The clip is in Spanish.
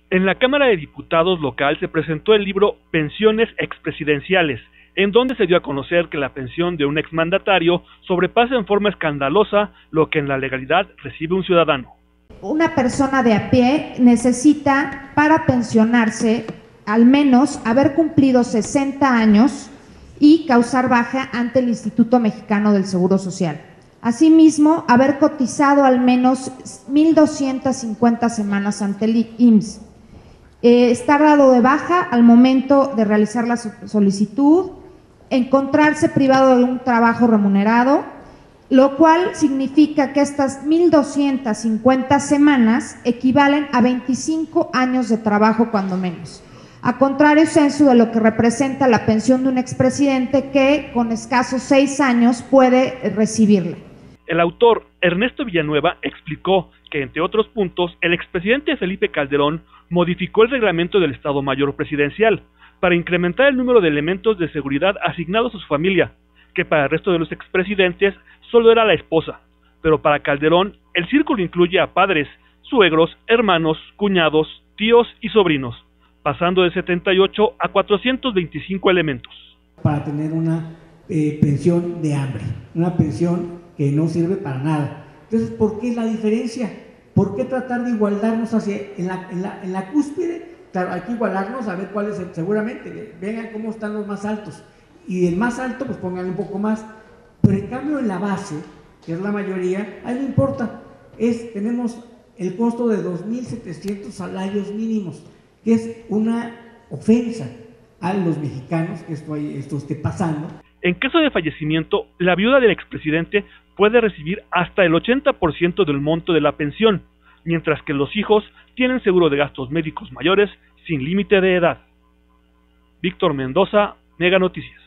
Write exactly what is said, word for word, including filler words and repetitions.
En la Cámara de Diputados local se presentó el libro Pensiones Expresidenciales, en donde se dio a conocer que la pensión de un exmandatario sobrepasa en forma escandalosa lo que en la legalidad recibe un ciudadano. Una persona de a pie necesita, para pensionarse, al menos haber cumplido sesenta años y causar baja ante el Instituto Mexicano del Seguro Social. Asimismo, haber cotizado al menos mil doscientas cincuenta semanas ante el I M S S. Eh, estar dado de baja al momento de realizar la solicitud, encontrarse privado de un trabajo remunerado, lo cual significa que estas mil doscientas cincuenta semanas equivalen a veinticinco años de trabajo cuando menos, a contrario censo de lo que representa la pensión de un expresidente que con escasos seis años puede recibirla. El autor, Ernesto Villanueva, explicó que, entre otros puntos, el expresidente Felipe Calderón modificó el reglamento del Estado Mayor Presidencial para incrementar el número de elementos de seguridad asignados a su familia, que para el resto de los expresidentes solo era la esposa, pero para Calderón el círculo incluye a padres, suegros, hermanos, cuñados, tíos y sobrinos, pasando de setenta y ocho a cuatrocientos veinticinco elementos. Para tener una eh, pensión de hambre, una pensión que no sirve para nada. Entonces, ¿por qué la diferencia? ¿Por qué tratar de igualarnos hacia, en, la, en, la, en la cúspide? Claro, hay que igualarnos a ver cuáles, seguramente, vean cómo están los más altos. Y del más alto, pues pónganle un poco más. Pero en cambio, en la base, que es la mayoría, ahí no importa. Es, tenemos el costo de dos mil setecientos salarios mínimos, que es una ofensa a los mexicanos que esto, esto esté pasando. En caso de fallecimiento, la viuda del expresidente puede recibir hasta el ochenta por ciento del monto de la pensión, mientras que los hijos tienen seguro de gastos médicos mayores sin límite de edad. Víctor Mendoza, Mega Noticias.